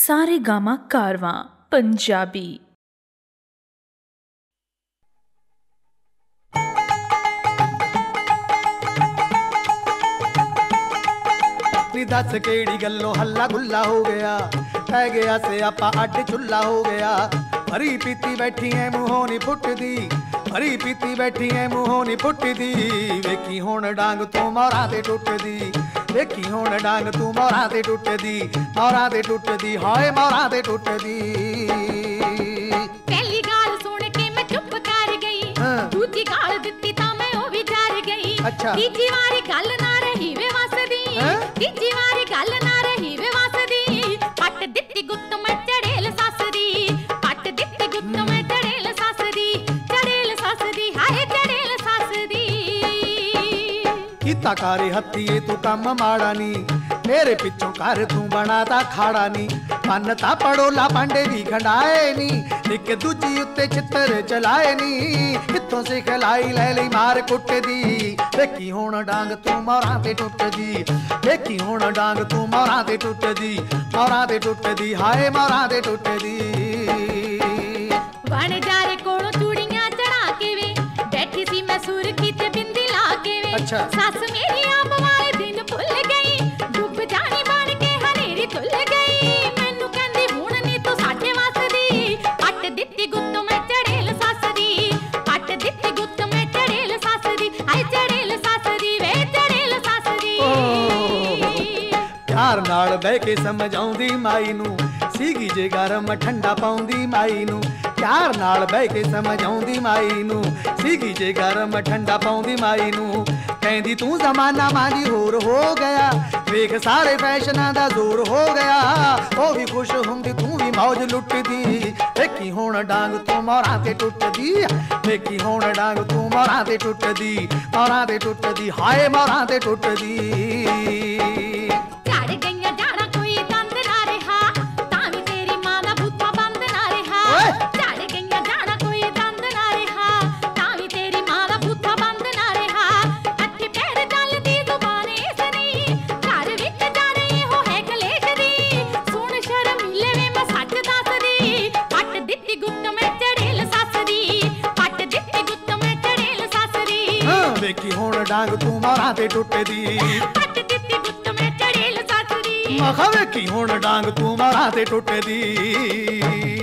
सारेगामा कारवां पंजाबी। दस केड़ी गल्लों हल्ला गुल्ला हो गया, पै गया से आपा अड चुल्ला हो गया। भरी पीती बैठी है मुंहों नी फुटदी, भरी पीती बैठी है मुंहों नी फुटदी। वेखी हुण डांग तू मोरां ते टुटदी, वेखी हुण डांग तू मोरां ते टुटदी, मोरां ते टुटदी, हाय मोरां ते टुटदी। पहली गाल सुन के मैं चुप कर गई, दूजी गाल दित्ती तां मैं ओ भी डर गई। अच्छा। तीजी वारी गल ना रही वे वसदी, तीजी वारी गल ना रही वे वसदी। पट दित्ती गुत्त मैं चड़ेल सस दी, पट दित्ती गुत्त मैं चड़ेल सस दी, चड़ेल सस दी, हाय चड़ेल सस दी। कीता कारे हत्थीए तू कम माड़ा नी, मेरे पिछों कर तू बनाता खाड़ा नी। मन ता पड़ोला पांडे भी खंडाए नी, एक दूजी उत्ते चित्तर चलाए नी। कित्थों सिखलाई ले लई मार कुट दी, देखी हुण डांग तू मोरां ते टुटदी, देखी हुण डांग तू मोरां ते टुटदी, मोरां ते टुटदी, हाय मोरां ते टुटदी। बण जारे कोलों चूड़ियां चढ़ा के वे बैठी सी मैं सुर्खी ते बिंदी ला के वे। अच्छा। सस मेरी आप वाले दिन भुल गई, डुब जानी बन के हनेरी धुल गई। मैनू कहंदी हुण नी तू साडे वसदी, पट दित्ती गुत्त मैं चड़ेल सस दी, पट दित्ती गुत्त मैं चड़ेल सस दी, हाय चड़ेल सस दी, वे चड़ेल सस दी। प्यार नाल बह के समझाउंदी माई नू, सीगी जे गरम ठंडा पाउंदी माई नू। प्यार नाल बह के समझाउंदी माई नू, सीगी जे गरम ठंडा पाउंदी माई नू। कहंदी तू जमाना मांगी होर हो गया, वेख सारे फैशनां दा जोर हो गया। ओ भी खुश हुंदी तू भी मौज लुटदी, देखी हुण डांग तू मोरां ते टुटदी, देखी हुण डांग तू मोरां ते टुटदी, मोरां ते टुटदी, हाय मोरां ते टुटदी। चढ़ गईयां जाड़ा कोई दंद ना रहा, तां वी तेरी मां दा बूथा बंद ना रहा। चढ़ गईयां जाड़ा कोई दंद ना रहा, तां वी तेरी मां दा बूथा बंद ना रहा। हत्थे पैर चलदी जुबान इस दी, घर विच जा रही हो है कलेश दी। सुन शर्म मिले वे मैं सच दसदी, पट दित्ती गुत्त मैं चड़ेल सस दी, पट दित्ती गुत्त मैं चड़ेल सस दी। देखी हुण डांग तू मोरां ते टुटदी, पट दित्ती गुत्त मैं चड़ेल सस दी। मैं वेखी हुण डांग तू मोरां ते टुटदी।